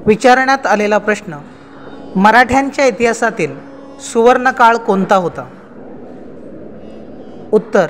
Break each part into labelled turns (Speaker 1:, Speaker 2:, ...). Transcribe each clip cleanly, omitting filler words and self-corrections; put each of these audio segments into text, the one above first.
Speaker 1: विचारण्यात आलेला प्रश्न, मराठ्यांच्या इतिहासातील सुवर्णकाळ कोणता होता? उत्तर,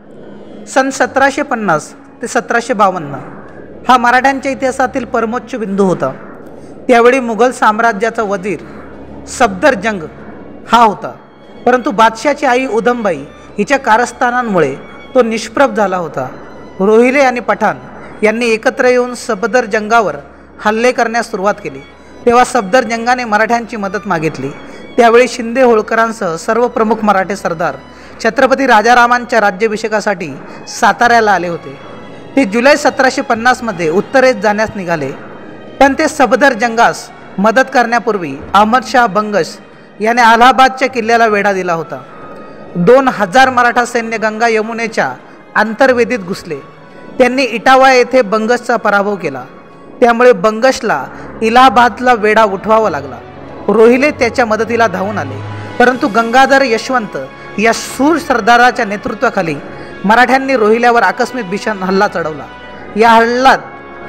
Speaker 1: सन 1750 ते 1752 हा मराठ्यांच्या इतिहासातील परमोच्च बिंदू होता। त्यावेळी मुघल साम्राज्याचा वजीर सफदरजंग हा होता, परंतु बादशाची आई उदमबाई हिच्या कारस्थानांमुळे तो निष्प्रभ झाला होता। रोहिले आणि पठाण यांनी एकत्र येऊन सफदरजंगावर हल्ले करण्यास सुरुवात केली। तेव्हा सफदरजंगाने मराठ्यांची मदत मागितली। त्यावेळी शिंदे होळकरांसह सर्व प्रमुख मराठे सरदार छत्रपती राजारामांच्या राज्याभिषेकासाठी साताऱ्याला आले होते। ते जुलै 1750 मध्ये उत्तरेस जाण्यास निघाले, पण ते सफदरजंगास मदत करण्यापूर्वी अहमदशाह बंगश याने अलाहाबादच्या किल्ल्याला वेढा दिला होता। 2000 मराठा सैन्य गंगा यमुनेच्या आंतरवेदीत घुसले। त्यांनी इटावा येथे बंगशचा पराभव केला, त्यामुळे बंगशला इलाहाबादला वेढा उठवावा लागला। रोहिले त्याच्या मदतीला धावून आले, परंतु गंगाधर यशवंत या शूर सरदाराच्या नेतृत्वाखाली मराठ्यांनी रोहिल्यावर आकस्मिक भीषण हल्ला चढवला। या हल्ल्यात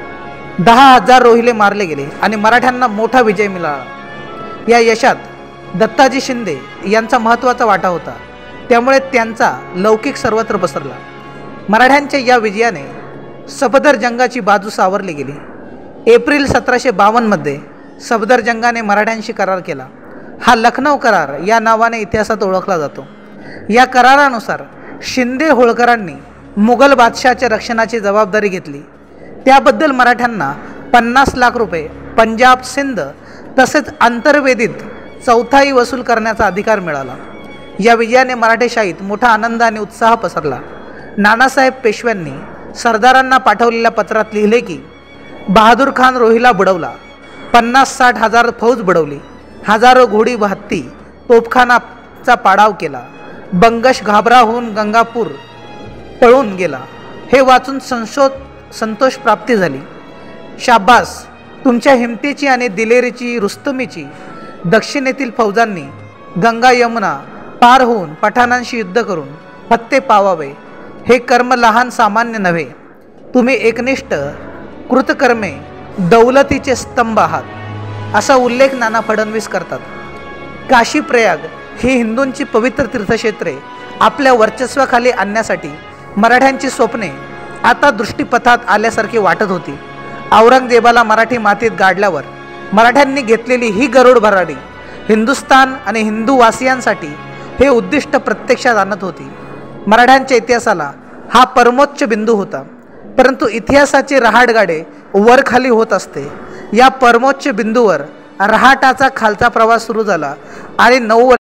Speaker 1: 10,000 रोहिले मारले गेले आणि मराठ्यांना मोठा विजय मिळाला। या यशात दत्ताजी शिंदे यांचा महत्त्वाचा वाटा होता, त्यामुळे त्यांचा लौकिक सर्वत्र पसरला। मराठ्यांच्या या विजयाने सफदरजंगाची बाजू सावरली गेली। एप्रिल 1752 मध्ये सफदरजंगाने मराठ्यांशी करार केला। हा लखनौ करार या नावाने इतिहासात ओळखला जातो। या करारानुसार शिंदे होळकरांनी मुघल बादशाहाच्या रक्षणाची जबाबदारी घेतली। त्याबद्दल मराठ्यांना 50 लाख रुपये, पंजाब, सिंध तसेच आंतरवेदीत चौथाई वसूल करण्याचा अधिकार मिळाला। या विजयाने मराठेशाहीत मोठा आनंद आणि उत्साह पसरला। नानासाहेब पेशव्यांनी सरदारांना पाठवलेल्या पत्रात लिहिले की बहादूर खान रोहिला बुडवला, 50-60 हजार फौज बुडवली, हजारो घोडी हत्ती तोफखानाचा पाडाव केला, बंगश घाबरा होऊन गंगापूर पळून गेला। हे वाचून संतोष प्राप्ती झाली। शाबास, तुमच्या हिमतीची आणि दिलेरीची, रुस्तमीची दक्षिणेतील फौजांनी गंगा यमुना पार होऊन पठाणांशी युद्ध करून फत्ते पावावे, हे कर्म लहान सामान्य नव्हे। तुम्ही एकनिष्ठ कृतकर्मे दौलतीचे स्तंभ आहात, असा उल्लेख नाना फडणवीस करतात। काशी प्रयाग ही हिंदूंची पवित्र तीर्थक्षेत्रे आपल्या वर्चस्वाखाली आणण्यासाठी मराठ्यांची स्वप्ने आता दृष्टीपथात आल्यासारखी वाटत होती। औरंगजेबाला मराठी मातीत गाडल्यावर मराठ्यांनी घेतलेली ही गरुड भरारी हिंदुस्थान आणि हिंदूवासियांसाठी हे उद्दिष्ट प्रत्यक्षात आणत होती। मराठ्यांच्या इतिहासाला हा परमोच्च बिंदू होता, परंतु इतिहासाचे रहाटगाडे वर खाली होत असते। या परमोच्च बिंदूवर रहाटाचा खालचा प्रवास सुरू झाला आणि 9